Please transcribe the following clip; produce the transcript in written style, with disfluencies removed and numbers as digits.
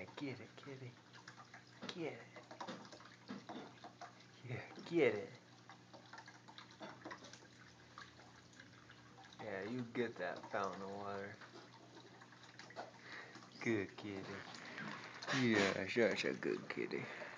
get it, kitty. Get it. Yeah, get it. Yeah, you get that fountain of water. Good kitty. Yeah, such a good kitty.